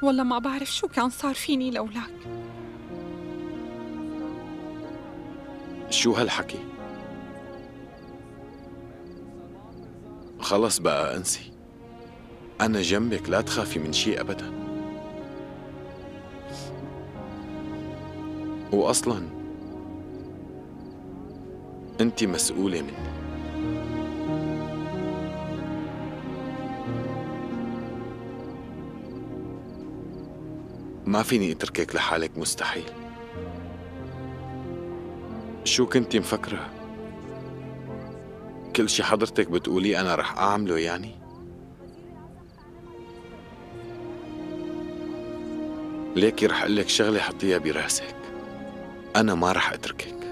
والله ما بعرف شو كان صار فيني لولاك. شو هالحكي؟ خلص بقى انسي، أنا جنبك، لا تخافي من شيء أبدا. وأصلا أنت مسؤولة مني. ما فيني أتركك لحالك، مستحيل. شو كنتي مفكرة؟ كل شي حضرتك بتقولي أنا رح أعمله يعني؟ ليكي رح أقلك شغلة حطيها براسك، أنا ما رح أتركك.